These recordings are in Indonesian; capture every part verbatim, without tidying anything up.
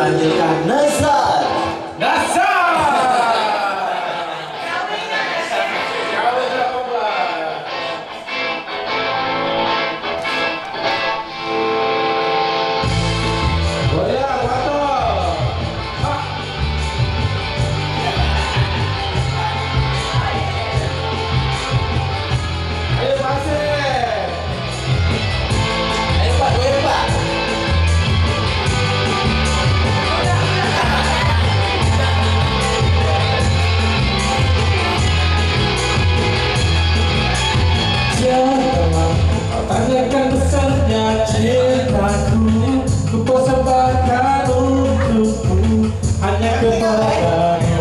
panggilkan Nazar. Nazar. Tanyakan besarnya cintaku, ku persembahkan untukmu hanya kepadamu.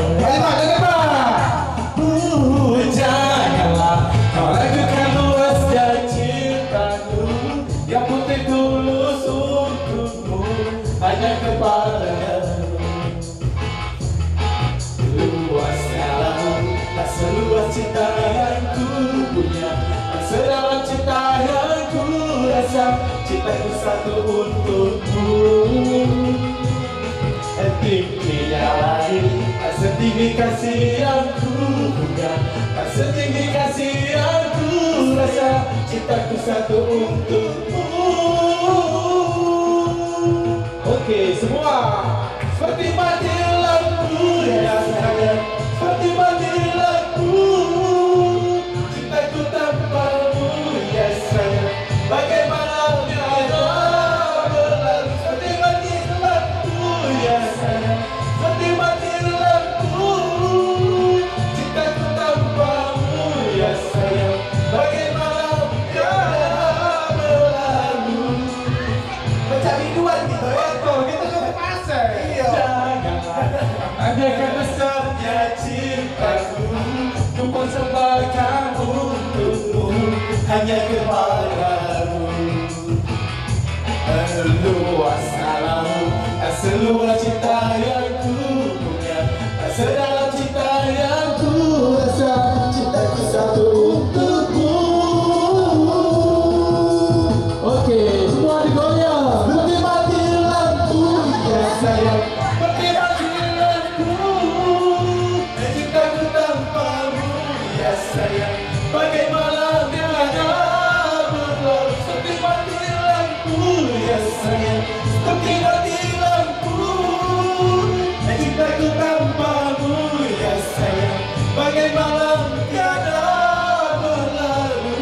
Uh, janganlah kau ragukan luasnya cintaku, yang putih tulus untukmu hanya kepadamu. Luasnya laut, tak seluas cinta yang ku punya, tak sedalam cinta yang ku rasa. Cintaku satu untukmu. Tingginya langit, tak setinggi kasih yang ku punya, tak setinggi kasih yang ku rasa. Cintaku satu untukmu. Oke, semua seperti mati lampu yang ada, seperti mati lampu. Cintaku tanpamu ya sayang, bagaimana tiada berlalu. Seperti mati lampu ya sayang, seperti mati lampu. Cintaku tanpamu ya sayang, bagaimana tiada berlalu. Macam biduan gitu ya. Andaikan besarnya cintaku, ku persembahkan untukmu hanya kepadamu. Luas alam, tak seluas cinta yang ku punya, tak sedalam cinta yang ku rasa. Cintaku satu untukmu. Oke, semua digoyang. Seperti mati lampu ya sayang, seperti mati lampu. Cintaku tanpamu ya sayang, bagaimana tiada berlalu. Seperti mati lampu ya sayang, seperti mati lampu. Cintaku tanpamu ya sayang, bagaimana tiada berlalu.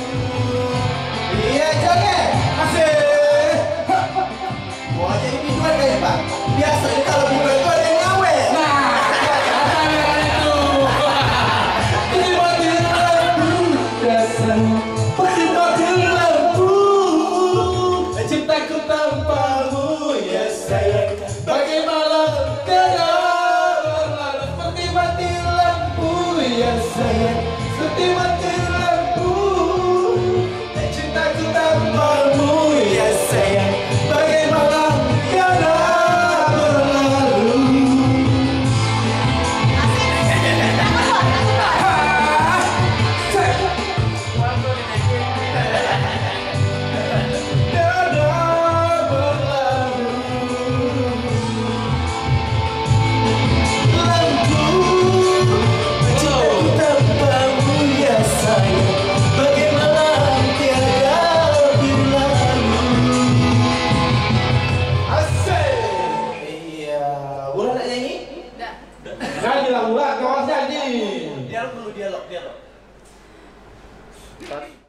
Iya joget. Asik. Mau jadi biduan kayak Pak. Biasanya kalau biduan itu ada yang ngawe. Nah, apa yang itu? Ini mati lampu ya sayang, seperti mati lampu. Cintaku tanpamu ya sayang, bagaimana tiada berlalu. Seperti mati lampu ya sayang, seperti mati lampu. Cintaku tanpamu ya sayang, bagaimana tiada berlalu. Tiada berlalu. Lampu, cintaku tanpamu ya sayang, bagaimana tiada berlalu. Asik. Iya. Udah nak nyanyi? Nyanyi lah, ulah, kau harus nyanyi. Dialog dulu, dialog, dialog.